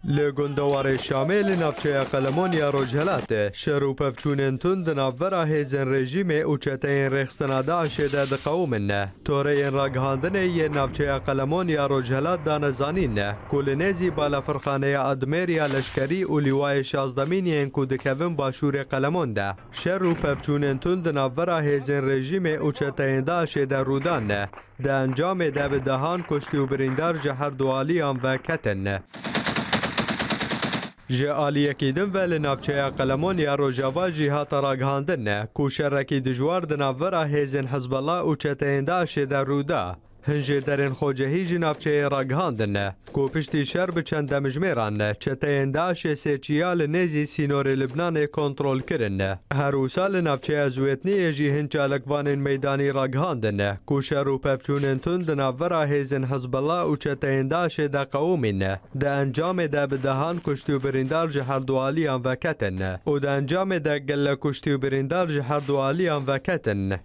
لگندوار شامل نافچه قلمونیا روجهلات شروع پفچونن تند نافورا هیزن رژیم اوچتین رخصنا داعش داد قومن توره راگهاندن ی نافچه قلمونیا روجهلات دانزانین کولنزی بالا فرخانه ادمریا لشکری اولیوای شازدمین ین کودکوین باشور قلمون ده شروع پفچونن تند نافورا هیزن رژیم اوچتین داعش دا رودان ده انجام ده به دهان کشتی و بریندار جهر دوالیان و کتن جه آلیکی دن ولی نافچه قلمون یا روژاوا جهات راگهاندن کو شرکی دجوار دنافورا هیزن حزب الله و چتین داعش در رودا هنجه درین خوجهی جنافچه راگهاندن کو پشتی شر بچند دمجمیران چتین داعش سیچیال نزی سینور لبنان کنترول کرن هر سال نافچه ازویتنی جی هنچالکوان میدانی راگهاندن کو شر و پفچونن تند دنافورا هیزن حزب الله و چتین داعش دا قومین دا انجام دا بدهان کشتی و بریندار جهر دوالیان و کتن و دا انجام دا گل کشتی و بریندار جهر دوالیان و کتن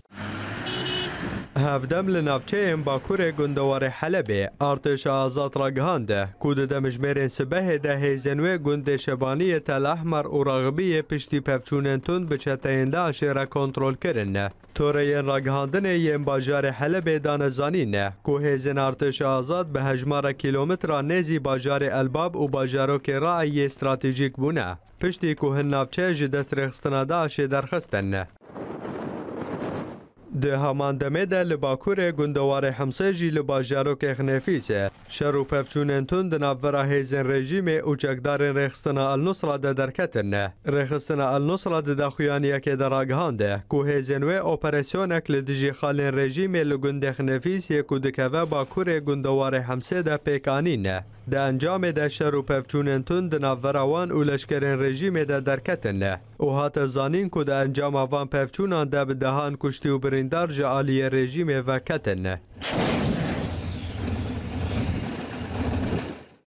هفدم لنافچه باکور گندوار حلبه ارتش آزاد راگهانده کود دمجمرین سبه ده هیزنوی گند شبانی تل احمر و راغبی پشتی پفچونن تند بچتین داعش را کنترول کرن توره راگهاندن یم باجار حلبه دانزانین کو هیزن ارتش آزاد به هجمار کیلومتر نزی باجار الباب و باجارو که رای استراتژیک بونه پشتی کو هنافچه جدست رخصتنا داعش درخستن ده همان دمه ده لباکور گندوار حمسه جی لباجارو که خنفیسه شروع پفچونن تند نافورا هیزن رژیم اوچکدار رخصتنا النصرة ده درکتن رخصتنا النصرة ده دخویانیه که در آگهانده که هیزن و اپراسیونک لدجی خالین رژیم لگند خنفیسه که دکوه باکور گندوار حمسه ده پیکانین ده انجام ده شروع پفچونن تند نافورا وان و لشکرین رژیم ده درکتن و هات زانین که ده انجام وان پفچونان ده بدهان کشتی و بریندار جعالی رژیم و کتن